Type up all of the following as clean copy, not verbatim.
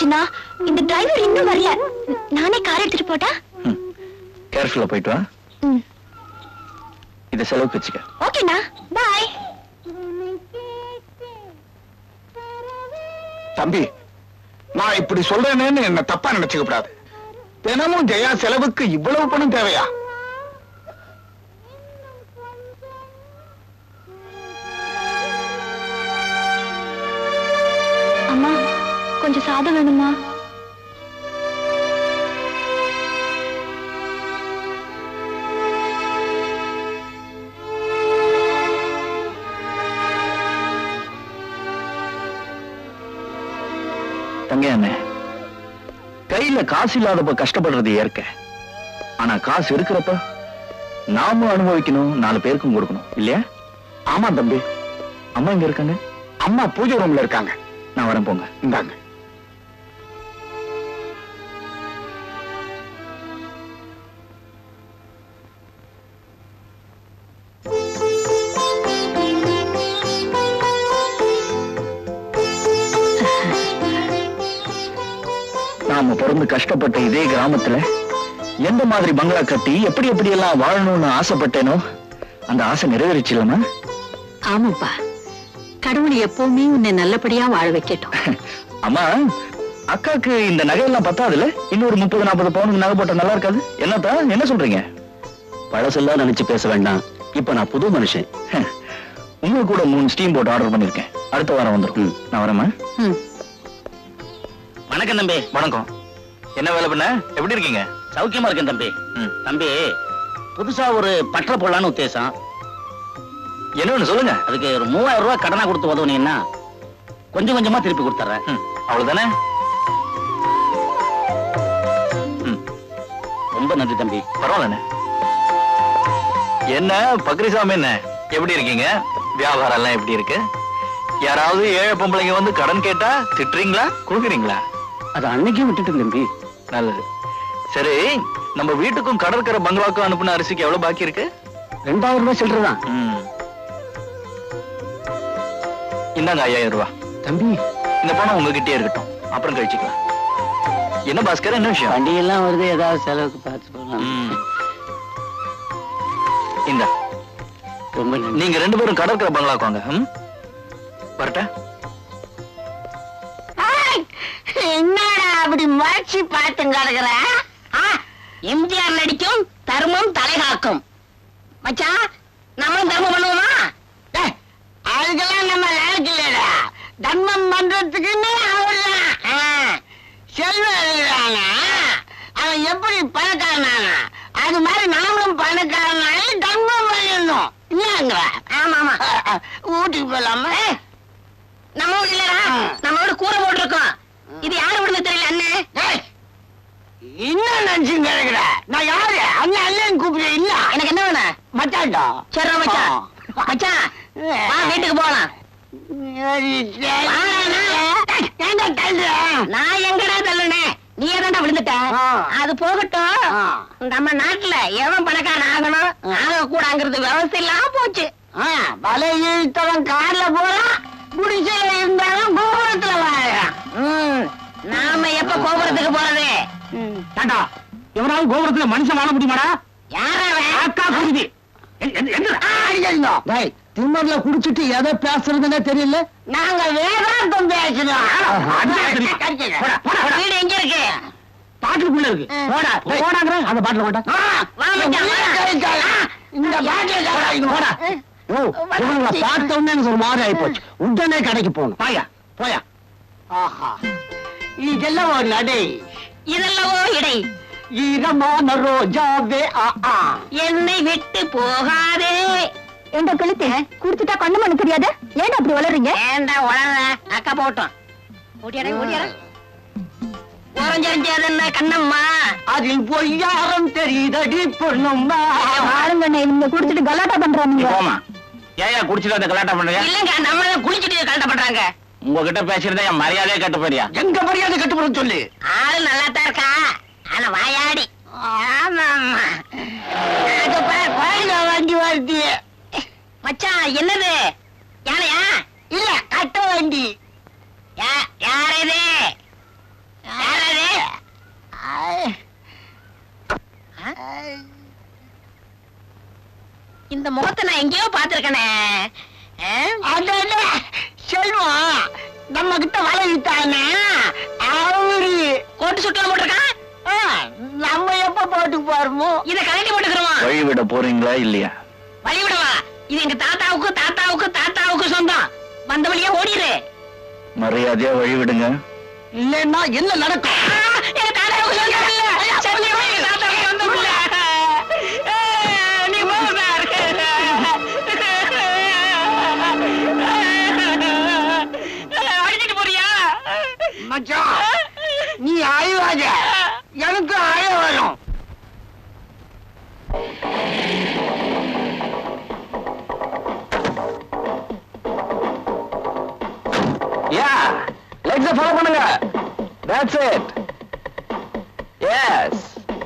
ஆச்சுன்னா இந்த டிரைவர் இன்னும் வரல. நானே கார் எடுத்துட்டு போட்டா? கேர்ஃபுல்லா போயிட்டு வா. இத செலவுக்கு வச்சுக்க. ஓகேண்ணா, பாய். தம்பி, நான் இப்படி சொல்றேன்னு என்ன தப்பா நினைச்சுக்க கூடாது. தினமும் ஜெயா செலவுக்கு இவ்வளவு பணம் தேவையா? அம்மா, கொஞ்சம் சாதம் வேணுமா? தங்கையானே, கையில காசு இல்லாதப்ப கஷ்டப்படுறது இயற்கை. ஆனா காசு இருக்கிறப்ப நாமும் அனுபவிக்கணும், 4 பேருக்கும் கொடுக்கணும் இல்லையா? ஆமா தம்பி. அம்மா எங்க இருக்காங்க? அம்மா பூஜை ரூம்ல இருக்காங்க. நான் வரேன், போங்க. இந்தாங்க. நாம பிறந்து கஷ்டப்பட்ட இதே கிராமத்துல எந்த மாதிரி பங்களா கட்டி எப்படி எப்படி எல்லாம் வாழணும்னு ஆசைப்பட்டேனோ அந்த ஆசை நிறைவேறிச்சு இல்லம்மா? ஆமாப்பா, கடவுள் எப்பவுமே உன்னை நல்லபடியா வாழ வைக்கட்டும். அம்மா, அக்காக்கு இந்த நகையெல்லாம் பத்தாதுல? இன்னொரு 30-40 பவுனுக்கு நகை போட்டா நல்லா இருக்காது? என்னத்தா, என்ன சொல்றீங்க? பழசெல்லாம் நினைச்சு பேச வேண்டாம். இப்ப நான் புது மனுஷன். உங்களுக்கு கூட 3 ஸ்டீம் போட் ஆர்டர் பண்ணிருக்கேன். அடுத்த வாரம் வந்துடும். நான் வரேம்மா. வணக்கம் தம்பி. வணக்கம். என்ன வேலை பண்ண? எப்படி இருக்கீங்க? சௌக்கியமா இருக்கேன் தம்பி. தம்பி, புதுசா ஒரு பற்ற போடலான்னு உத்தேசம். என்ன சொல்லுங்க. அதுக்கு ஒரு 3000 ரூபாய் கடனா கொடுத்து உதவுனீங்கன்னா கொஞ்சம் கொஞ்சமா திருப்பி கொடுத்துறேன். அவ்வளவுதானே? ரொம்ப நன்றி தம்பி. பரவாயில்ல. என்ன பக்ரிசாமி, என்ன எப்படி இருக்கீங்க? வியாபாரம் எல்லாம் எப்படி இருக்கு? யாராவது ஏழை பொம்பளைங்க வந்து கடன் கேட்டா திட்டுறீங்களா, கொடுக்குறீங்களா? அது அன்னைக்கே விட்டுட்டு தம்பி. நல்லது. சரி, நம்ம வீட்டுக்கும் கடற்கரை பங்களாவுக்கும் அனுப்புன அரிசிக்கு எவ்வளவு பாக்கி இருக்கு? 2000 ரூபாய் சில்லறதான். இந்தாங்க 5000 ரூபாய். தம்பி, இந்த பணம் உங்ககிட்டே இருக்கட்டும், அப்புறம் கழிச்சுக்கலாம். என்ன பாஸ்கர், என்ன விஷயம்? வண்டியெல்லாம் வருது, ஏதாவது செலவுக்கு பார்த்து போகலாம். இந்த ரொம்ப நீங்க 2 பேரும் கடற்கரை பங்களாக்கு வாங்க. வரட்ட? என்னடா அப்படி முயற்சி பார்த்து கிடக்குற? எம்ஜிஆர் நடிக்கும் தர்மம் தலைகாக்கும். மச்சான், நம்மளும் தர்மம் பண்ணுவோமா? அதுக்கெல்லாம் நம்ம லாய்க்கு இல்லடா. தர்மம் பண்றதுக்குன்னு அவன் செல்வம் எழுதுறானா, அவன் எப்படி பணக்காரனானா அது மாதிரி நாமளும் பணக்காரனாலே தர்மம் பண்ணிடணும். இல்லைங்கிற? ஆமா ஆமா. ஊட்டிக்கு போலாமா? நம்ம வீடு இல்லடா, நம்ம வீடு கூரை போட்டுருக்கோம். இது யாரு விடுங்க தெரியல. அண்ணன் என்ன நினைச்சு கிடக்குற? நான் யாரு? அண்ணன் அண்ணன் கூப்பிடு. இல்ல, எனக்கு என்ன வேணும்? மச்சான்டா. சரி மச்சான். மச்சான், வீட்டுக்கு போகலாம். நான் எங்கடா தள்ளுனேன்? நீ ஏதாண்டா விழுந்துட்ட? அது போகட்டும். நம்ம நாட்டுல எவன் பணக்காரன் ஆகணும் ஆக கூடாங்கிறது விவசாயம் இல்லாம போச்சு. வலை இழுத்தவன் கார்ல போறான், குடிசையில இருந்தாலும் கோபுரத்துல வாழறான். நாம எப்ப கோபுரத்துக்கு போறது? தாண்டா, எவனாவது கோபுரத்துல மனுஷன் வாழ முடியுமாடா? யாரவன்? அக்கா குருதி. திம்மர்ல குடிச்சிட்டு எதை பேசுறதுன்னே தெரியல. நாங்க வேதாந்தம் பேசுறோம். வீடு எங்க இருக்கு? பாட்டுக்குள்ள இருக்கு. போடா போடாங்கற அந்த பாட்டுல போடா. இந்த பாட்டுல பார்த்த உடனே எனக்கு ஒரு மாதிரி ஆகி போச்சு. உடனே கடைக்கு போகணும். பாயா போயா. ஆஹா, இதெல்லாம் ஒரு நடை. இதெல்லவோ இடை. ஈரமான ரோஜாவே என்னை விட்டு போகாதே. எந்த கழுத்து குடுத்துட்டா கண்ணு மண்ணு தெரியாது. ஏன் அப்படி வளர்றீங்க? ஏண்டா வளர? அக்கா போட்டோம். ஓடியாரா ஓடியாரா. ஓரஞ்சரிஞ்சதுன்னா கண்ணம்மா, அதில் பொய்யாரம் தெரியுதடி பொண்ணும்மா. ஆளுங்க நீங்க குடிச்சிட்டு கலாட்டா பண்றாங்க. போமா. ஏயா குடிச்சிட்டு அந்த கலாட்டா பண்றீங்க? இல்லங்க, நம்ம தான் குளிச்சுட்டு கலாட்டா பண்றாங்க. உங்ககிட்ட பேசுறதா என் மரியாதையே கட்டு போறியா? எங்க மரியாதை கட்டுப்படும் சொல்லு. ஆளு நல்லா தான் இருக்கா, ஆனா வாயாடி. ஆமா குழந்தை வண்டி வருது. மச்சான், என்னது? யானையா? இல்ல, கட்ட வண்டி. யார் இது? இந்த முகத்தை நான் எங்கேயோ பாத்திருக்கனே. செல்வம் நம்ம கிட்ட வலை விட்டானே அவரு கோட்டு சுட்டா போட்டிருக்கான். நம்ம எப்ப போட்டு போறோமோ இத கலட்டி போட்டுக்கிறோம். வழி விட போறீங்களா இல்லையா? வழி விடவா? இது எங்க தாத்தாவுக்கு தாத்தாவுக்கு தாத்தாவுக்கு சொந்தம். வந்த வழியா ஓடிடு. மரியாதையா வழி விடுங்க. இல்லன்னா என்ன நடக்கும்? எங்க தாத்தாவுக்கு சொந்தம் இல்ல. சத்தியமா எங்க தாத்தாவுக்கு சொந்தம் இல்ல. நீ போங்க சார். அடிச்சிட்டு போறியா? மச்சான் நீ அழுவாத, எனக்கு அழ வரும். லெக்ஸை ஃபாலோ பண்ணுங்க. That's it. Yes.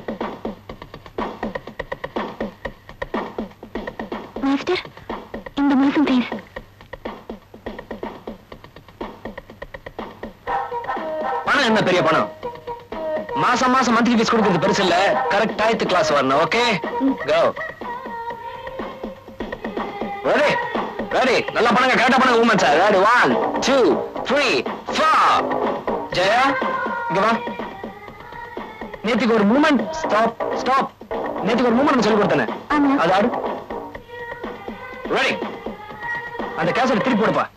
மாஸ்டர், இந்த மாசம் ப்ளீஸ். பணம் என்ன பெரிய பணம்? மாசம் மாசம் மந்த்லி ஃபீஸ் கொடுக்கிறது பெருசு இல்ல. கரெக்ட் டைத் கிளாஸ் வரணும். Okay, go. Ready ready. நல்லா பண்ணுங்க, கரெக்டா பண்ணுங்க. Woman sir ready. 1 2 3 4. ஜெயா இங்க வா. நேத்துக்கு ஒரு மூமெண்ட். Stop stop. நேத்துக்கு ஒரு மூமெண்ட் சொல்லி கொடுத்தேன். அது ஆடு. ரெடி. அந்த கேசட் திருப்பி போடுப்பா.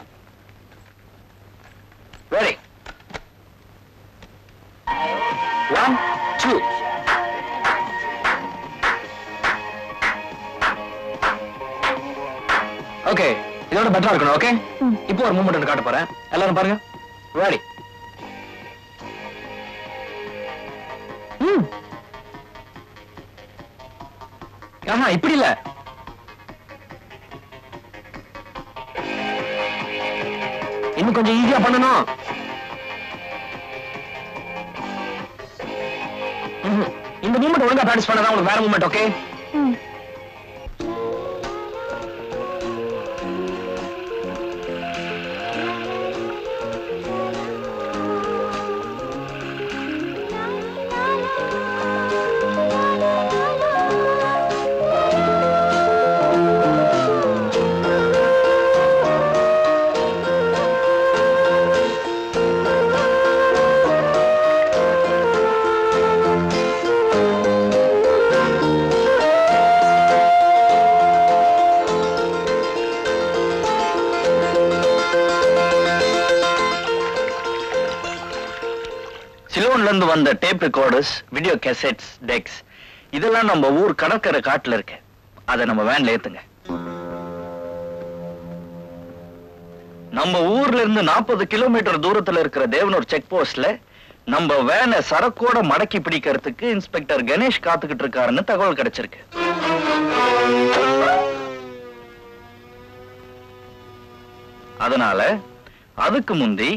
ரெடி. 1 2. ஓகே, இதோட பெட்டரா இருக்கணும். ஓகே, இப்போ ஒரு மூமெண்ட் காட்ட போறேன். எல்லாரும் பாருங்க. ரெடி. ஆஹா, இப்படி இல்ல. இன்னும் கொஞ்சம் ஈஸியா பண்ணணும். இந்த மூமெண்ட் ஒழுங்கா பிராக்டிஸ் பண்ணாதான் உங்களுக்கு வேற மூமெண்ட். ஓகே, இருந்து வந்த tape recorders, video cassettes, decks இதெல்லாம் நம்ம ஊர் கடற்கரை காட்டுல இருக்கு. அதை நம்ம வேன்ல ஏத்துங்க. நம்ம ஊர்ல இருந்து 40 கிலோமீட்டர் தூரத்துல இருக்கிற தேவனூர் செக் போஸ்ட்ல நம்ம வேனை சரக்கோட மடக்கி பிடிக்கிறதுக்கு இன்ஸ்பெக்டர் கணேஷ் காத்துக்கிட்டு இருக்காருன்னு தகவல் கிடைச்சிருக்கு. அதனால அதுக்கு முந்தி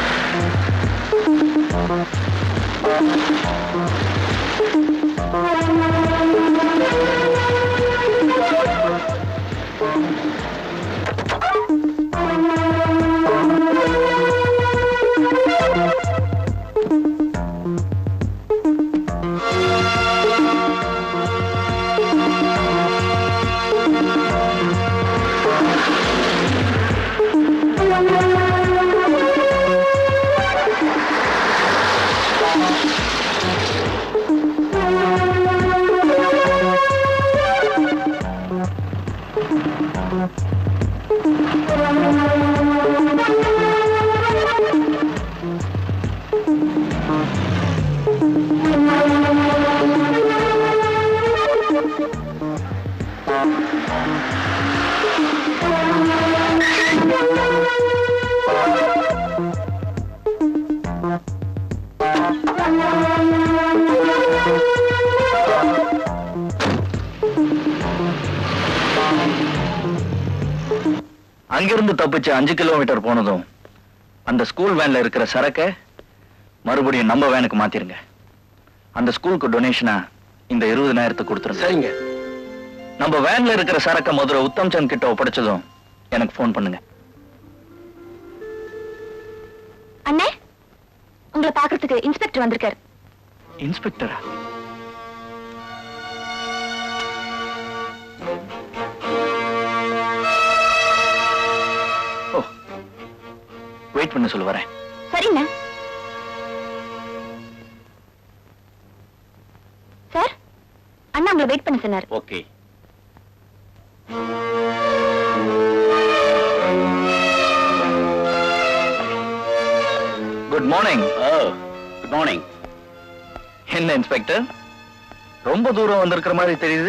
அங்கிருந்து தப்பிச்சு 5 கிலோமீட்டர் போனதும் அந்த ஸ்கூல் வேன்ல இருக்கிற சரக்கை மறுபடியும் நம்ம வேனுக்கு மாத்திருங்க. அந்த ஸ்கூலுக்கு டொனேஷனா இந்த 20,000 கொடுத்துருங்க. சரிங்க. நம்ம வேன்ல இருக்கிற சரக்கை முதல்ல உத்தம் சந்த் கிட்ட ஒப்படைச்சதும் எனக்கு போன் பண்ணுங்க. அண்ணே, உங்களை பாக்குறதுக்கு இன்ஸ்பெக்டர் வந்திருக்காரு. இன்ஸ்பெக்டரா? வெயிட் பண்ண சொல்லு வரேன். சரிண்ணா. சார், அண்ணா உங்களை வெயிட் பண்ண சொன்னார். Okay. Good morning. Good morning. என்ன இன்ஸ்பெக்டர், ரொம்ப தூரம் வந்திருக்கிற மாதிரி தெரியுது.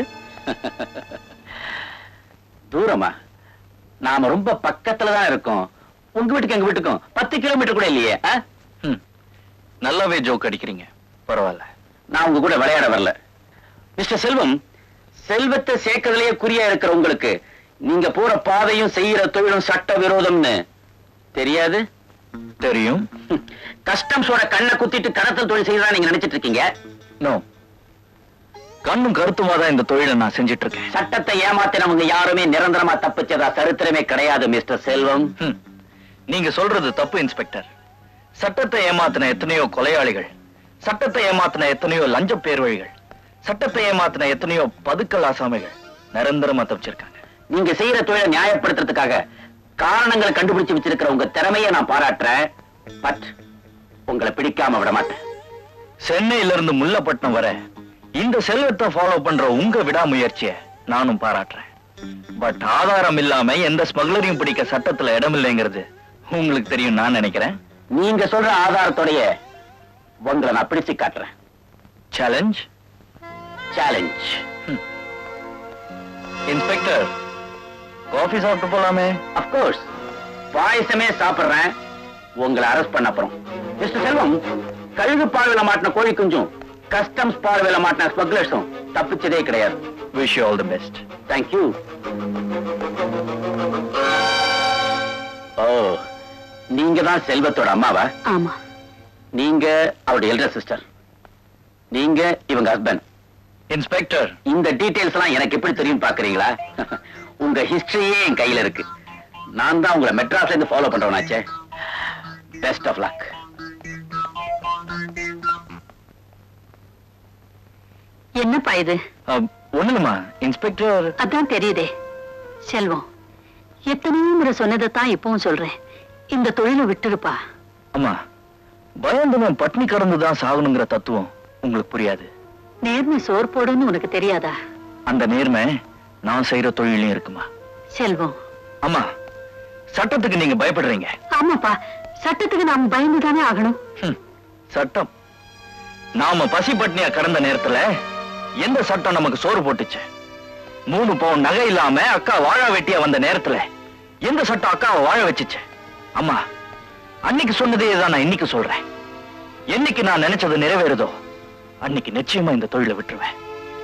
தூரமா? நாம ரொம்ப பக்கத்துல தான் இருக்கோம். உங்க வீட்டுக்கு எங்க வீட்டுக்கும் 10 கிலோமீட்டர் கூட இல்லையே. நல்லாவே ஜோக் அடிக்கிறீங்க. பரவாயில்ல, நான் உங்க கூட விளையாட வரல. மிஸ்டர் செல்வம், செல்வத்தை சேர்க்கறதுலயே குறியா இருக்கிற உங்களுக்கு நீங்க போற பாதையும் செய்யற தொழிலும் சட்ட விரோதம்னு தெரியாது? தெரியும். கஸ்டம்ஸோட கண்ணை குத்திட்டு கடத்தல் தொழில் செய்யறதா நீங்க நினைச்சிட்டு இருக்கீங்க? நோ, கண்ணும் கருத்துமா தான் இந்த தொழிலை நான் செஞ்சிட்டு இருக்கேன். சட்டத்தை ஏமாத்தினவங்க யாருமே நிரந்தரமா தப்பிச்சதா சரித்திரமே கிடையாது மிஸ்டர் செல்வம். நீங்க சொல்றது தப்பு இன்ஸ்பெக்டர். சட்டத்தை ஏமாத்தின எத்தனையோ கொலையாளிகள், சட்டத்தை ஏமாத்தின எத்தனையோ லஞ்ச பேர்வழிகள், சட்டத்தை ஏமாத்தின எத்தனையோ பதுக்கல் ஆசாமிகள் நிரந்தரமா தப்பிச்சிருக்காங்க. நீங்க செய்யற தொழிலை நியாயப்படுத்துறதுக்காக காரணங்களை கண்டுபிடிச்சு வச்சிருக்கிற உங்க திறமையை நான் பாராட்டுறேன். பட் உங்களை பிடிக்காம விட மாட்டேன். சென்னையில இருந்து முல்லப்பட்டினம் வர இந்த செல்வத்தை ஃபாலோ பண்ற உங்க விடாமுயற்சியை நானும் பாராட்டுறேன். பட் ஆதாரம் இல்லாம எந்த ஸ்மக்லரையும் பிடிக்க சட்டத்துல இடமில்லைங்கிறது உங்களுக்கு தெரியும் நான் நினைக்கிறேன். நீங்க சொல்ற ஆதாரத்தோடைய உங்களை நான் பிடிச்சு காட்டுறேன். சேலஞ்ச்? சேலஞ்ச். இன்ஸ்பெக்டர், காஃபி சாப்பிட்டு போலாமே? அப்கோர்ஸ், பாயசமே சாப்பிடுறேன் உங்களை அரெஸ்ட் பண்ண அப்புறம். மிஸ்டர் செல்வம், கழுகு பார்வையில மாட்டின கோழி குஞ்சும் கஸ்டம்ஸ் பார்வையில மாட்டின ஸ்மக்லர்ஸும் தப்பிச்சதே கிடையாது. Wish you all the best. Thank you. ஓ, நீங்க தான் செல்வத்தோட அம்மாவா? ஆமா. நீங்க அவருடைய எல்டர் சிஸ்டர், நீங்க இவங்க ஹஸ்பண்ட். இன்ஸ்பெக்டர், இந்த டீடைல்ஸ் எல்லாம் எனக்கு எப்படி தெரியும் பாக்குறீங்களா? உங்க ஹிஸ்டரியே என் கையில இருக்கு. நான் தான் உங்களை மெட்ராஸ்ல இருந்து ஃபாலோ பண்றவனாச்சே. Best of luck. என்னப்பா இது? ஒண்ணுமா இன்ஸ்பெக்டர். அதான் தெரியுதே செல்வம், எத்தனையோ முறை சொன்னதைத்தான் இப்பவும் சொல்றேன், இந்த தொழிலை விட்டுருப்பா. அம்மா, பயந்தவன் பட்னி கடந்துதான் சாகணுங்கிற தத்துவம் உங்களுக்கு புரியாது. நேர்மை சோர் போடுன்னு உனக்கு தெரியாதா? அந்த நேர்மை நான் செய்யற தொழிலையும் இருக்குமா? செல்வம். அம்மா, சட்டத்துக்கு நீங்க பயப்படுறீங்க. ஆமாப்பா, சட்டத்துக்கு நாம் பயந்துதானே ஆகணும். சட்டம்? நாம பசி பட்னியா கடந்த நேரத்துல எந்த சட்டம் நமக்கு சோறு போட்டுச்சு? 3 பவுன் நகை இல்லாம அக்கா வாழ வெட்டியா வந்த நேரத்துல எந்த சட்டம் அக்காவை வாழ வச்சுச்சு? அம்மா, அன்னைக்கு சொன்னதே தான் நான் இன்னைக்கு சொல்றேன். என்னைக்கு நான் நினைச்சது நிறைவேறுதோ அன்னைக்கு நிச்சயமா இந்த தொழிலை விட்டுருவேன்.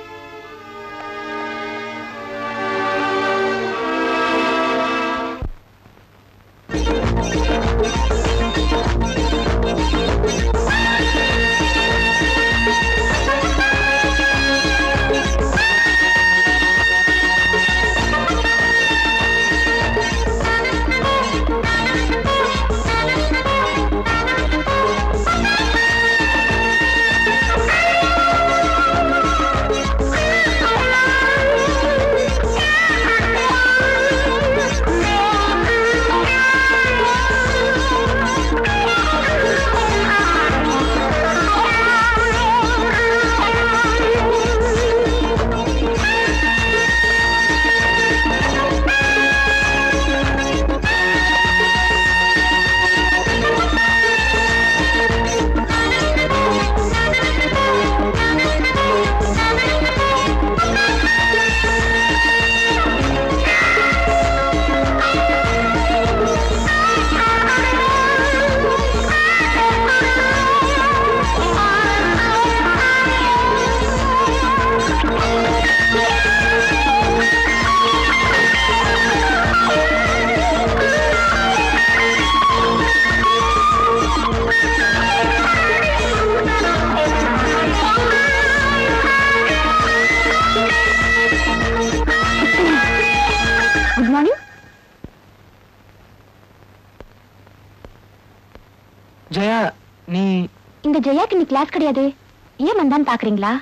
ஜெயா, நீ இந்த ஜெயாக்கு நீ கிளாஸ் கிடையாது, ஏன் வந்தான்னு பாக்குறீங்களா?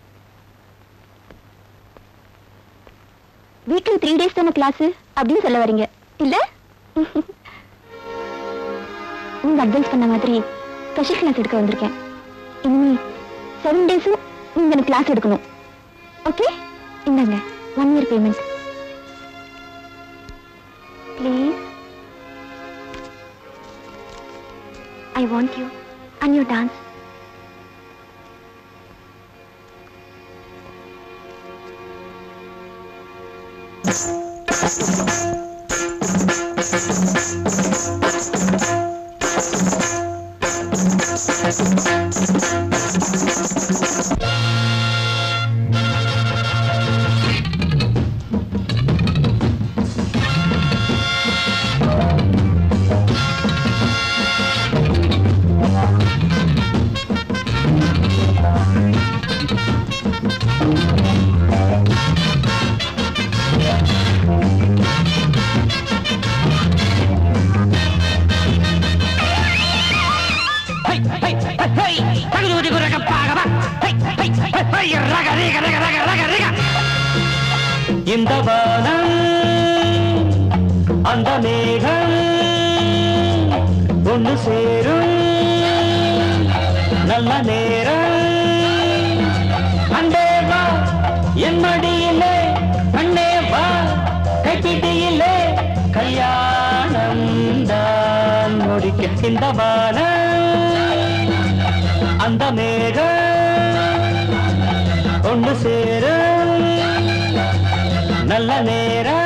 வீக்லி 3 days தானே கிளாஸ் அப்படின்னு சொல்ல வரீங்க இல்ல? நீங்க அட்வைஸ் பண்ண மாதிரி ஸ்பெஷல் கிளாஸ் எடுக்க வந்திருக்கேன். இனிமே 7 டேஸும் நீங்க எனக்கு கிளாஸ் எடுக்கணும். ஓகே, இந்தாங்க 1 year payment. Please. I want you and your dance. இந்த வானம் அந்த மேகம் ஒன்று சேரும் நல்ல நேரம். அண்டே வா என் மடியிலே, அண்ணே வா கைப்பிடியிலே, கல்யாணம் தான் முடிக்க. இந்த வானம் அந்த மேகம் ஒன்று சேரும் நல்ல நேரம்.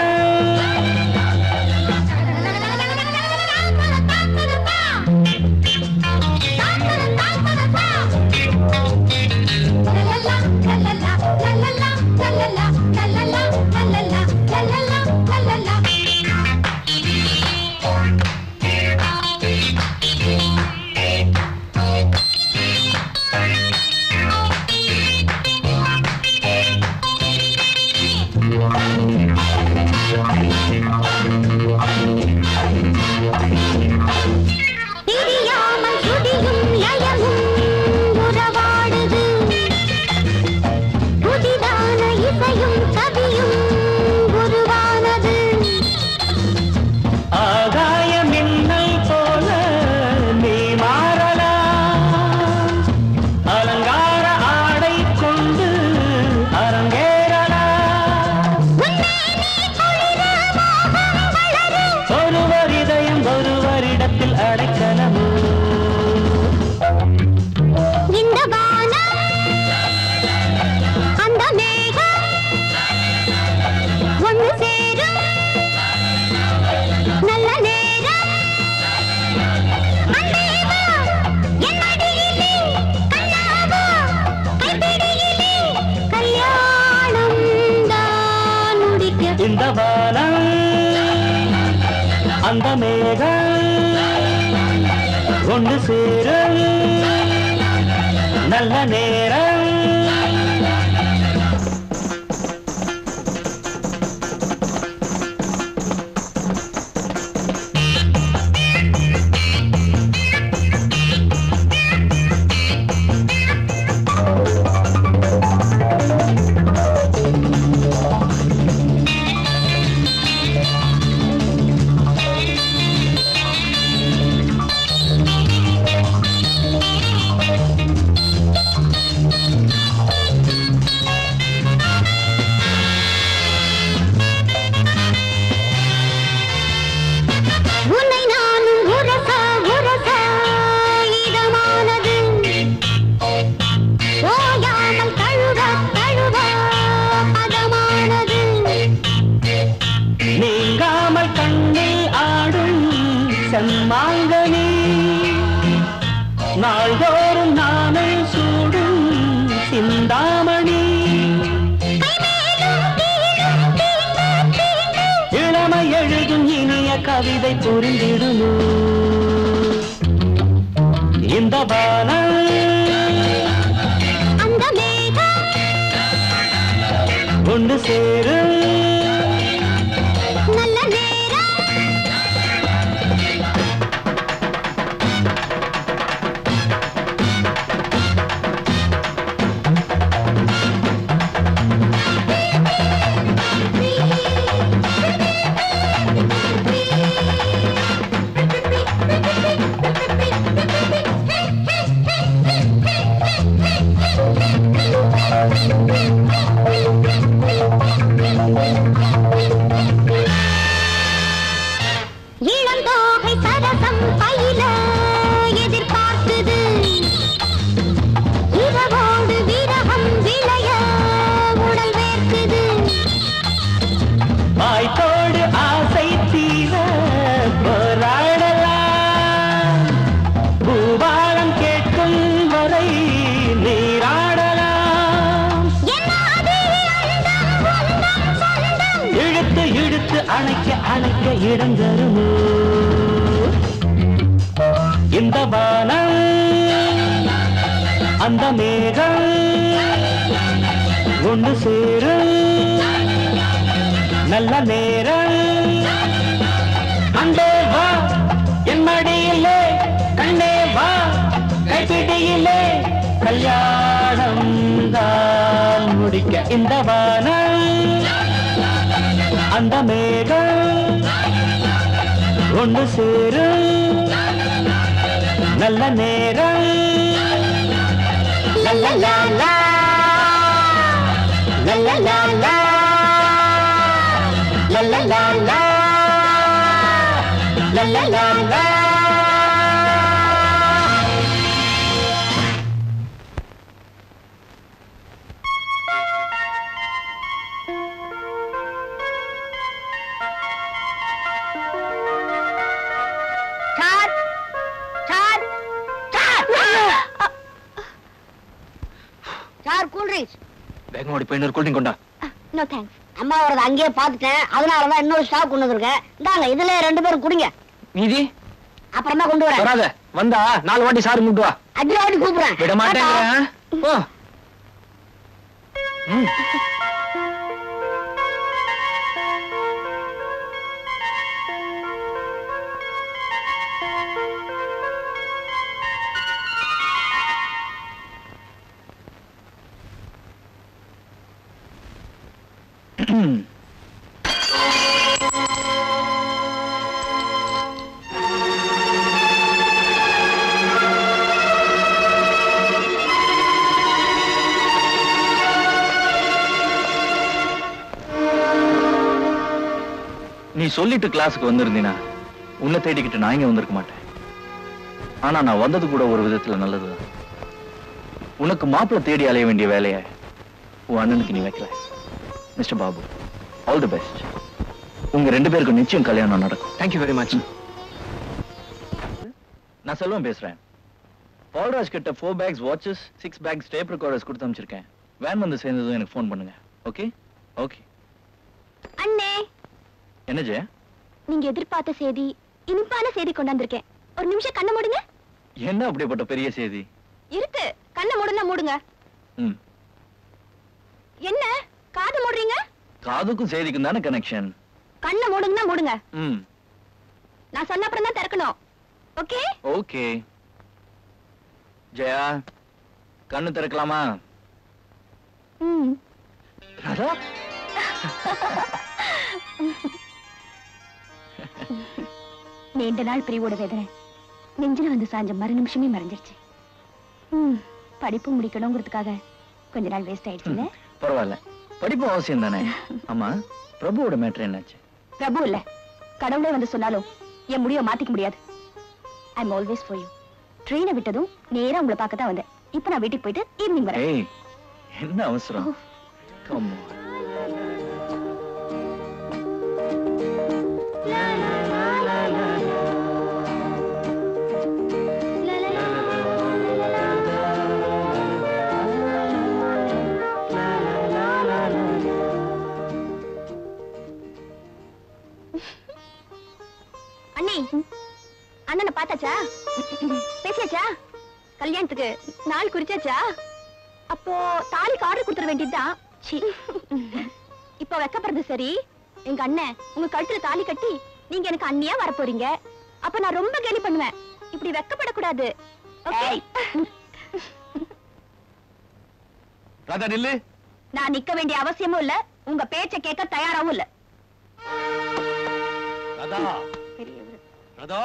இந்த வானம் அந்த மேகம் ஒன்று சேரும் நல்ல நேரம். மாங்கனி நாள்தோறும் நானே சூடும் சிந்தாமணி இளமை எழுதும் இனிய கவிதை புரிந்திடுமோ இந்த வானம் அந்த மேகம் ஒன்று சேரும் நல்ல நேரம். இளந்தோகை சரசம் பயில எதிர்பார்த்தது இரவோடு விரகம் விளைய உடல் வேர்க்குது வாய்த்தோடு ஆசை தீர போராடலாம் பூபாலம் கேட்கும் வரை நீராடலாம் இழுத்து இழுத்து அணைக்க அணைக்க இடம் தருமோ இந்த வானம் அந்த மேகம் ஒன்று சேரும் நல்ல நேரம் அண்டே வா என் மடியிலே கண்ணே வா கைப்பிடியிலே கல்யாணம் தான் முடிக்க இந்த வானம் அந்த மேகம் ஒன்று சேரும் நல்ல நேரம் லா லா லா லா லா லா லா லா La la la la la la la la sir cool drinks வேகமா ஓடி போய் இன்னொரு கூல் ட்ரிங்க் கொண்டா. No thanks. அம்மா வரத அங்கேயே பாத்துட்டேன், அதனாலதான் இன்னொரு ஸ்டாக் கொண்டு வந்திருக்கேன். இந்தாங்க, இதுல 2 பேரும் குடிங்க. மீதி அப்புறமா கொண்டு வரேன். வராத, வந்தா 4 வாட்டி சாரி முட்டு வா. 5 வாட்டி கூப்பிடுறேன். விட மாட்டேங்கிறேன். ஓ நீ சொல்லிட்டு கிளாஸுக்கு வந்திருந்தீனா உன்னை தேடிக்கிட்டு நான் இங்க வந்திருக்க மாட்டேன். ஆனா நான் வந்தது கூட ஒரு விதத்துல நல்லதுதான். உனக்கு மாப்பிள்ளை தேடி அலைய வேண்டிய வேலையை உன் அண்ணனுக்கு நீ வைக்கல. Mister Babu, all the best. உங்க 2 பேருக்கும் நிச்சயம் கல்யாணம் நடக்கும். Thank you very much. நான் செல்வம் பேசுறேன். பால்ராஜ் கிட்ட 4 packs watches, 6 packs tape recorders கொடுத்து அனுப்பிச்சிருக்கேன். வேன் வந்து சேர்ந்ததும் எனக்கு ஃபோன் பண்ணுங்க. Okay okay. அண்ணே, என்ன ஜெய? நீங்க எதிர்பார்த்த செய்தி, இனிப்பான செய்தி கொண்டாந்துருக்கேன். ஒரு நிமிஷம் கண்ணை மூடுங்க. என்ன அப்படிப்பட்ட பெரிய செய்தி இருக்கு? கண்ணை மூடுனா மூடுங்க. என்ன காது மூடுறீங்க? காதுக்கும் செய்திக்கும் தானே கனெக்ஷன். கண்ணை மூடுங்கன்னா மூடுங்க. நான் சொன்ன அப்புறம் தான் திறக்கணும். Okay okay. ஜெயா, கண்ணு திறக்கலாமா? ராதா, நீண்ட நாள் பிரிவோட வேதனை நெஞ்சில வந்து சாஞ்ச மறு நிமிஷமே மறைஞ்சிருச்சு. படிப்பு முடிக்கணுங்கிறதுக்காக கொஞ்ச நாள் வேஸ்ட் ஆயிடுச்சுல்ல? பரவாயில்ல, படிப்பு அவசியம் தானே. ஆமா, பிரபுவோட மேட்டர் என்னாச்சு? பிரபு இல்ல, கடவுளே வந்து சொன்னாலும் என் முடிவை மாத்திக்க முடியாது. I am always for you. ட்ரெயினை விட்டதும் நேரா உங்களை பார்க்க தான் வந்தேன். இப்ப நான் வீட்டுக்கு போயிட்டு ஈவினிங் வரேன். ஏய், என்ன அவசரம்? Come on. அண்ணி, அண்ணனை பார்த்தாச்சா? பேசியாச்சா? கல்யாணத்துக்கு நாள் குறிச்சாச்சா? அப்போ தாலிக்கு ஆர்டர் கொடுத்துட வேண்டியதுதான். இப்ப வெக்கப்படுறது சரி. எங்க அண்ணன் உங்க கழுத்துல தாலி கட்டி நீங்க எனக்கு அண்ணியா வர போறீங்க. அப்ப நான் ரொம்ப கேலி பண்ணுவேன். இப்படி வெக்கப்படக்கூடாது. ராதா நில்லு. நான் நிக்க வேண்டிய அவசியமும் இல்ல, உங்க பேச்ச கேட்க தயாராவும் இல்ல. ராதா, ராதா.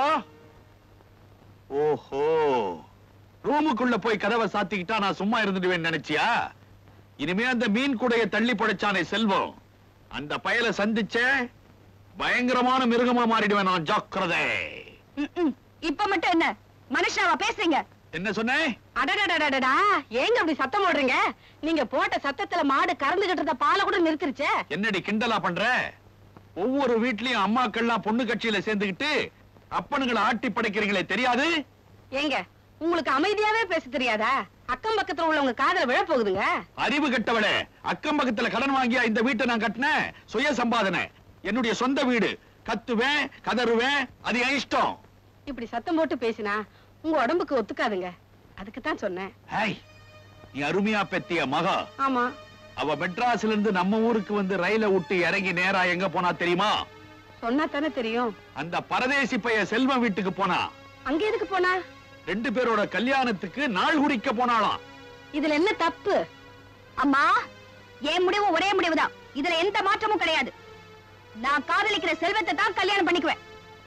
ஓஹோ, ரூமுக்குள்ள போய் கதவை சாத்திக்கிட்டா நான் சும்மா இருந்துடுவேன்னு நினைச்சியா? இனிமே அந்த மீன் கூடைய தள்ளி படைச்சானே செல்வம், அந்த பயலை சந்திச்ச பயங்கரமான மிருகமா மாறிடுவேன் நான், ஜாக்கிரதை. இப்ப மட்டும் என்ன மனுஷாவா பேசுறீங்க? என்ன சொன்னேன்? அடடடடடா, ஏங்க அப்படி சத்தம் போடுறீங்க? நீங்க போட்ட சத்தத்துல மாடு கறந்துகிட்டு இருந்த பாலை கூட நிறுத்திருச்சே. என்னடி கிண்டலா பண்ற? ஒவ்வொரு வீட்லயும் அம்மாக்கள்லாம் பொண்ணு கட்சியில சேர்ந்துகிட்டு அப்பனுங்களை ஆட்டி படைக்கிறீங்களே, தெரியாது? ஏங்க உங்களுக்கு அமைதியாவே பேச தெரியாதா? அக்கம் பக்கத்துல உள்ளவங்க காதல விழ போகுதுங்க. அறிவு கெட்டவளே, அக்கம் பக்கத்துல கடன் வாங்கியா இந்த வீட்டை நான் கட்டினேன்? சுய சம்பாதனை, என்னுடைய சொந்த வீடு. கத்துவேன், கதறுவேன், அது என் இஷ்டம். இப்படி சத்தம் போட்டு பேசினா உங்க உடம்புக்கு ஒத்துக்காதுங்க. அதுக்கு தான் சொன்னேன். ஹேய், நீ அருமையா பெத்திய மகா. ஆமா, அவ மெட்ராஸ்ல இருந்து நம்ம ஊருக்கு வந்து ரயில விட்டு இறங்கி நேரா எங்க போனா தெரியுமா? சொன்னா தானே தெரியும். அந்த பரதேசி பைய செல்வம் வீட்டுக்கு போனா. அங்க எதுக்கு போனா? 2 பேரோட கல்யாணத்துக்கு நாள் குறிக்க போனாலாம். இதுல என்ன தப்பு? அம்மா, என் முடிவு ஒரே முடிவுதான். இதுல எந்த மாற்றமும் கிடையாது. நான் காதலிக்கிற செல்வத்தை தான் கல்யாணம் பண்ணிக்குவேன்.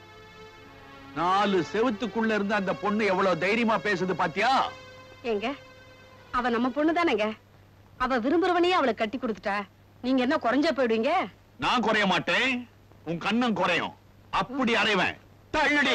4 செவுத்துக்குள்ள இருந்து அந்த பொண்ணு எவ்வளவு தைரியமா பேசுது பாத்தியா? ஏங்க, அவ நம்ம பொண்ணு தானேங்க. அவ விரும்புறவனையே அவளை கட்டி கொடுத்துட்டா நீங்க என்ன குறைஞ்சா போயிடுவீங்க? நான் குறைய மாட்டேன், உன் கண்ணம் குறையும். அப்படி அறைவேன். தள்ளுடி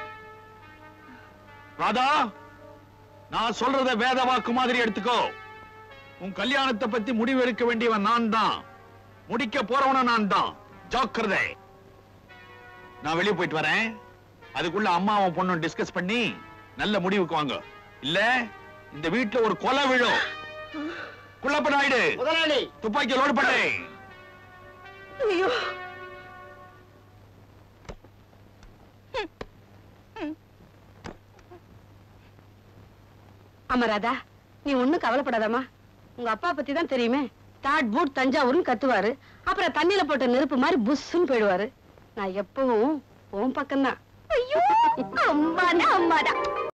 ராதா, நான் சொல்றத வேத வாக்கு மாதிரி எடுத்துக்கோ. உன் கல்யாணத்தை பத்தி முடிவு எடுக்க வேண்டியவன் நான் தான், முடிக்க போறவன நான் தான். ஜாக்கிரதை. நான் வெளியே போயிட்டு வரேன். அதுக்குள்ள அம்மாவும் பொண்ணும் டிஸ்கஸ் பண்ணி நல்ல முடிவுக்கு வாங்க. இல்ல இந்த வீட்டுல ஒரு கொலை விழும். குள்ளப்ப நாயுடு, முதலாளி துப்பாக்கி லோடு பண்ணு. ஐயோ, அமராதா, நீ ஒண்ணும் கவலைப்படாதம்மா. உங்க அப்பா பத்தி தான் தெரியுமே. தாட் பூட் தஞ்சாவூர்னு கத்துவாரு. அப்புறம் தண்ணியில போட்ட நெருப்பு மாதிரி புஷ்ன்னு போயிடுவாரு. நான் எப்பவும் உன் பக்கம்தான். ஐயோ, அம்மாடா அம்மாடா.